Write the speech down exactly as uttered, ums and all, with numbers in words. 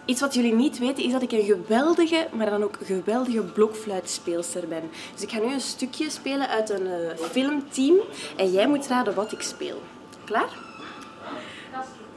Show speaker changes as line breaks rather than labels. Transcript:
Iets wat jullie niet weten is dat ik een geweldige, maar dan ook geweldige blokfluitspeelster ben. Dus ik ga nu een stukje spelen uit een uh, filmteam en jij moet raden wat ik speel. Klaar?